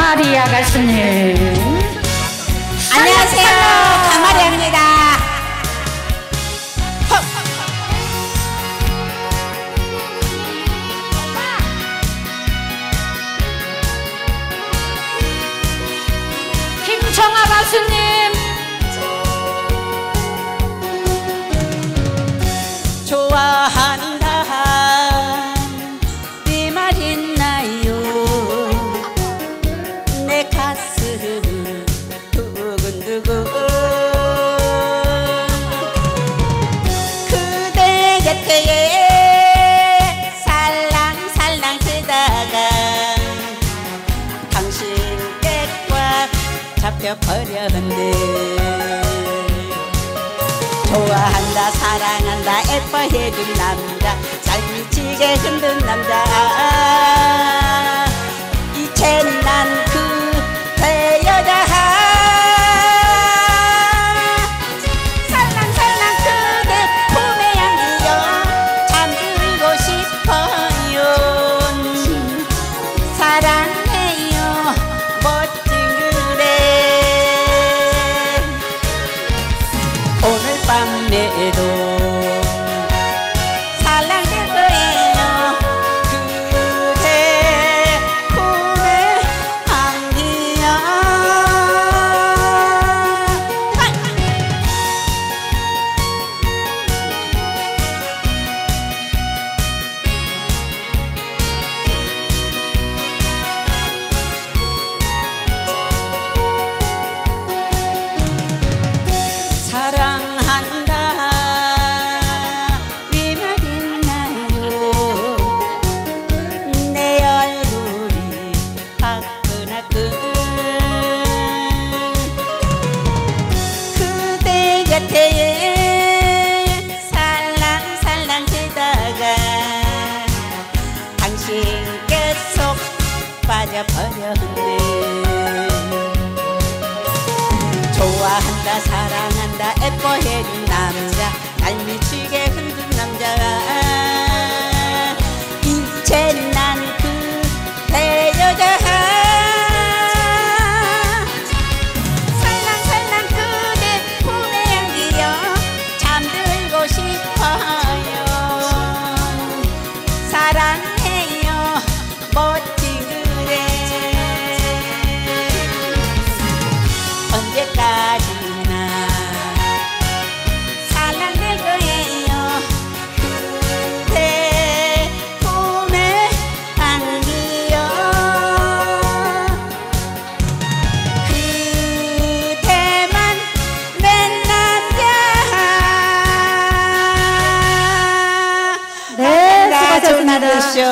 가마리아 가수님. 안녕하세요, 가마리아입니다. 김청아 가수님. 좋아한다 네 말 있나요? 내 가슴은 두근두근 그대 곁에 살랑살랑 뛰다가 당신께 꽉 잡혀버렸네. 좋아한다 사랑한다 예뻐해준 남자 잘 미치게 흔든 남자 이젠 난 그대 여자 살랑살랑 그대 품에 안기어 잠들고 싶어요. 사랑해요 멋진 그대 오늘 밤에도 살랑될 거예요. 그대 품에 안기어 사랑한다 네 말 있나요? 내 얼굴이 화끈화끈 그대 곁에 살랑살랑 뛰다가 당신께 속 빠져버렸네. 좋아한다 사랑한다 예뻐해준 남자 날 미치게 흔든 남자 이젠 난 그대 여자 살랑살랑 그대 품에 안기어 잠들고 싶어요. 사랑해요 멋진 그대 언제까지나 살랑될 거예요. 그대 품에 안기어 그대만 내 남자. 네, 수고하셨습니다.